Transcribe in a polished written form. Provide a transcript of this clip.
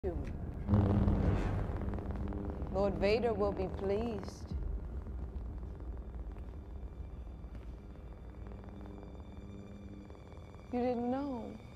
you. Lord Vader will be pleased. You didn't know.